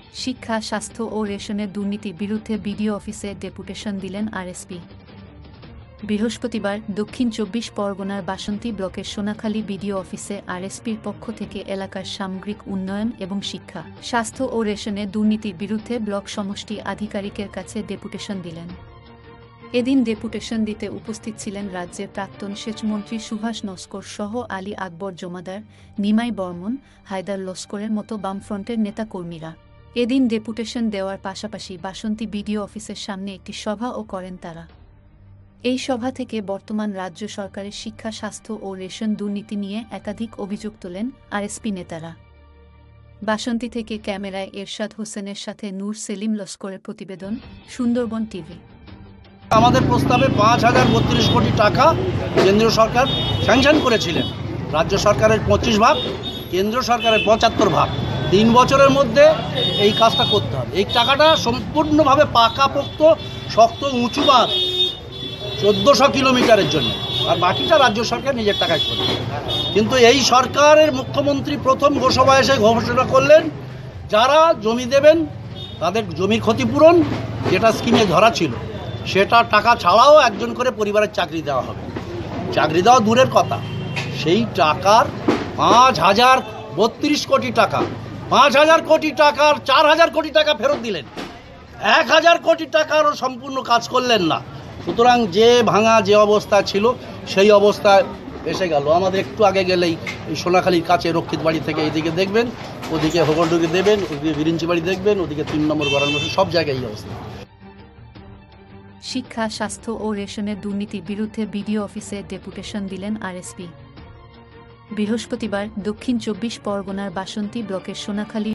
শিক্ষা, স্বাস্থ্য ও রেশনের দুর্নীতির বিরুদ্ধে বিডিও অফিসে ডেপুটেশন দিলেন আরএসপি। বৃহস্পতিবার দক্ষিণ ২৪ পরগনার বাসন্তী ব্লকের সোনাখালী বিডিও অফিসে আরএসপির পক্ষ থেকে এলাকার সামগ্রিক উন্নয়ন এবং শিক্ষা, স্বাস্থ্য ও রেশনে দুর্নীতির বিরুদ্ধে ব্লক সমষ্টি আধিকারিকের কাছে ডেপুটেশন দিলেন। এদিন ডেপুটেশন দিতে উপস্থিত ছিলেন রাজ্যের প্রাক্তন সেচমন্ত্রী সুভাষ নস্কর সহ আলী আকবর জমাদার, নিমাই বর্মন, হায়দার লস্করের মতো বামফ্রন্টের নেতাকর্মীরা। এদিন ডেপুটেশন দেওয়ার পাশাপাশি বাসন্তী বিডিও অফিসের সামনে একটি সভাও করেন তারা। এই সভা থেকে বর্তমান রাজ্য সরকারের শিক্ষা, স্বাস্থ্য ও রেশন দুর্নীতি নিয়ে একাধিক অভিযোগ তোলেন আরএসপি নেতারা। বাসন্তী থেকে ক্যামেরায় এরশাদ হোসেনের সাথে নূর সেলিম লস্করের প্রতিবেদন, সুন্দরবন টিভি। আমাদের প্রস্তাবে ৫,০৩২ কোটি টাকা কেন্দ্রীয় সরকার স্যাংশন করেছিলেন। রাজ্য সরকারের ২৫ ভাগ, কেন্দ্র সরকারের ৭৫ ভাগ। ৩ বছরের মধ্যে এই কাজটা করতে হবে। এই টাকাটা সম্পূর্ণভাবে পাকাপোক্ত শক্ত উঁচু বাঁধ ১৪০০ কিলোমিটারের জন্য, আর বাকিটা রাজ্য সরকার নিজের টাকায় করবে। কিন্তু এই সরকারের মুখ্যমন্ত্রী প্রথম লোকসভায় এসে ঘোষণা করলেন, যারা জমি দেবেন তাদের জমির ক্ষতিপূরণ যেটা স্কিমে ধরা ছিল সেটা টাকা ছাড়াও একজন করে পরিবারের চাকরি দেওয়া হবে। চাকরি দেওয়া দূরের কথা, সেই টাকার ৫,০৩২ কোটি টাকা, ৫,০০০ কোটি টাকার ৪,০০০ কোটি টাকা ফেরত দিলেন। ১,০০০ কোটি টাকারও সম্পূর্ণ কাজ করলেন না। সুতরাং যে ভাঙা যে অবস্থা ছিল সেই অবস্থায় এসে গেল। আমাদের একটু আগে গেলেই এই সোনাখালীর কাছে রক্ষিত বাড়ি থেকে এইদিকে দেখবেন, ওদিকে হোগলডুগে দেবেন, ওদিকে বিরিঞ্চি বাড়ি দেখবেন, ওদিকে ৩ নম্বর গড়ান বসে, সব জায়গায় এই অবস্থা। শিক্ষা, স্বাস্থ্য ও রেশনের দুর্নীতির বিরুদ্ধে বিডিও অফিসে ডেপুটেশন দিলেন আরএসপি। বৃহস্পতিবার দক্ষিণ ২৪ পরগনার বাসন্তী ব্লকের সোনাখালী